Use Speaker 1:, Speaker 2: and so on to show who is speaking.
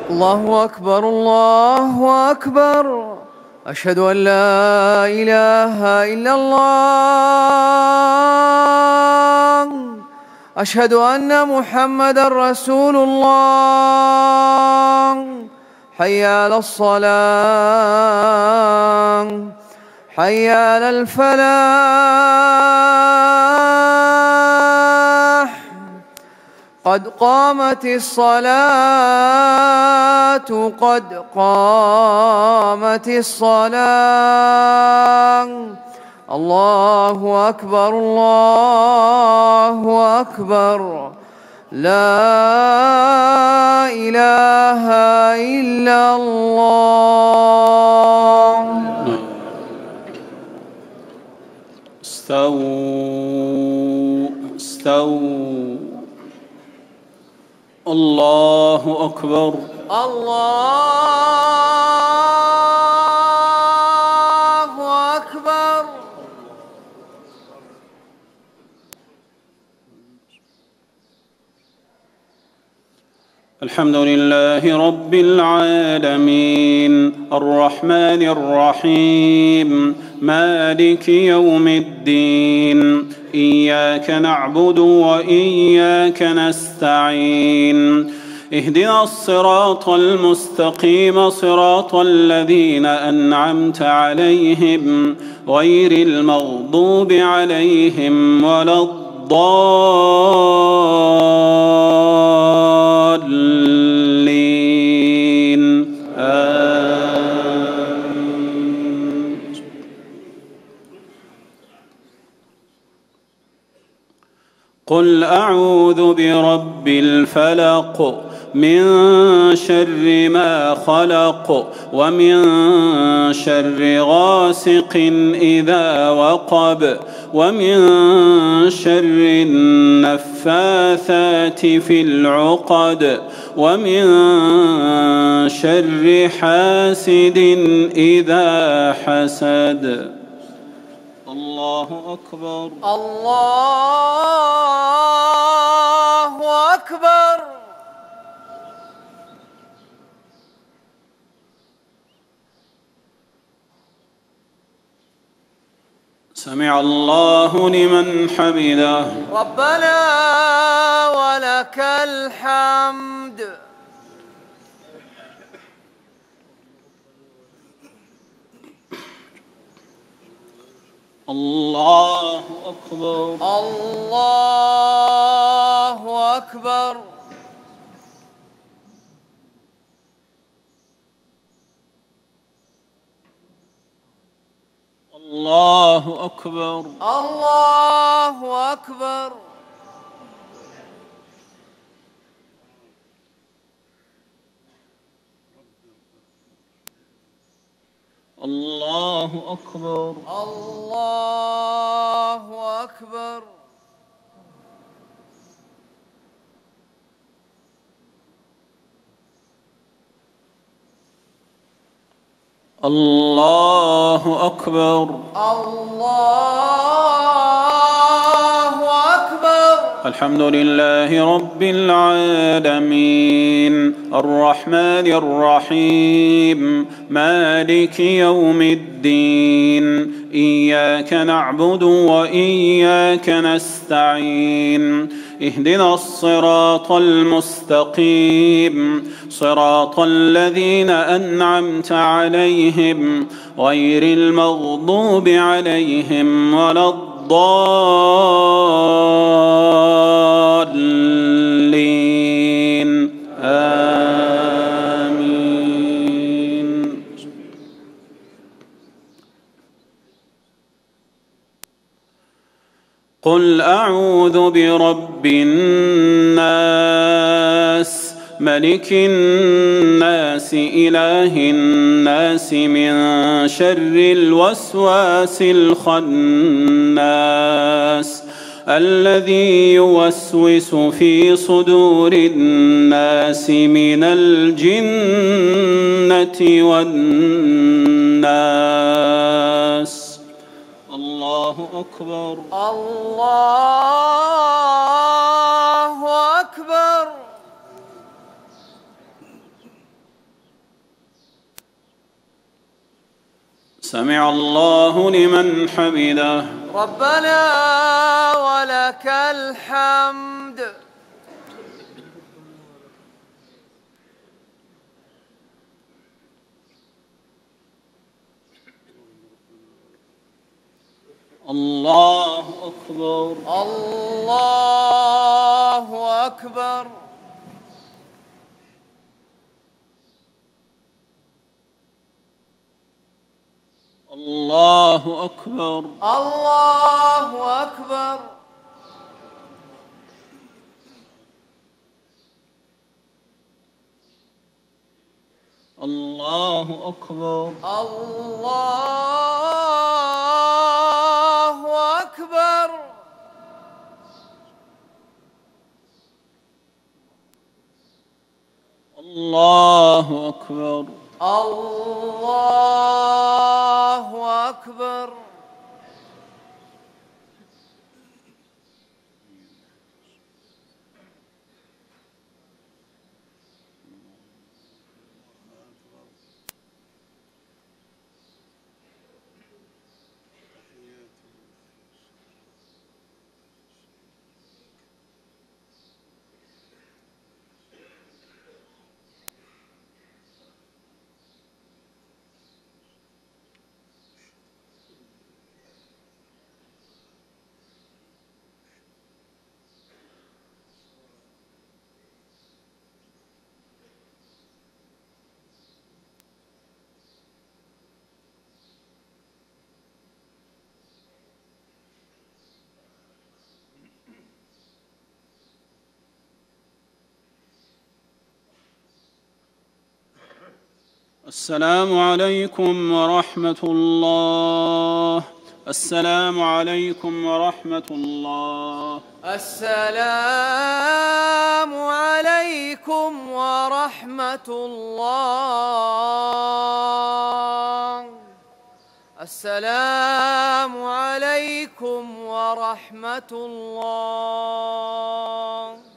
Speaker 1: الله أكبر الله أكبر. أشهد أن لا إله إلا الله. أشهد أن محمدًا رسول الله. حي على الصلاة، حي على الفلاح. قد قامت الصلاة، قد قامت الصلاة. الله أكبر الله أكبر. لا إله إلا الله.
Speaker 2: استووا استووا. الله أكبر
Speaker 1: الله أكبر.
Speaker 2: الحمد لله رب العالمين الرحمن الرحيم مالك يوم الدين. إياك نعبد وإياك نستعين. اهدنا الصراط المستقيم صراط الذين أنعمت عليهم غير المغضوب عليهم ولا الضالين. آمين. قل أعوذ برب الفلق من شر ما خلق ومن شر غاسق إذا وقب ومن شر النفاثات في العقد ومن شر حاسد إذا حسد. الله أكبر
Speaker 1: الله أكبر.
Speaker 2: سمع الله لمن حمده.
Speaker 1: ربنا ولك الحمد.
Speaker 2: الله أكبر
Speaker 1: الله أكبر.
Speaker 2: الله أكبر
Speaker 1: الله أكبر.
Speaker 2: الله أكبر
Speaker 1: الله أكبر.
Speaker 2: الله أكبر
Speaker 1: الله أكبر.
Speaker 2: الحمد لله رب العالمين الرحمن الرحيم مالك يوم الدين. إياك نعبد وإياك نستعين. اهدنا الصراط المستقيم صراط الذين أنعمت عليهم غير المغضوب عليهم ولا الضالين. آمين. قل أعوذ برب الناس ملك الناس إله الناس من شر الوسواس الخناس الذي يوسوس في صدور الناس من الجنة والناس. الله أكبر
Speaker 1: الله أكبر.
Speaker 2: سمع الله لمن حمده.
Speaker 1: ربنا ولك الحمد.
Speaker 2: الله أكبر.
Speaker 1: الله أكبر.
Speaker 2: الله أكبر.
Speaker 1: الله أكبر.
Speaker 2: الله أكبر.
Speaker 1: الله أكبر.
Speaker 2: الله أكبر.
Speaker 1: الله أكبر.
Speaker 2: السلام عليكم ورحمة الله. السلام عليكم ورحمة الله.
Speaker 1: السلام عليكم ورحمة الله. السلام عليكم ورحمة الله.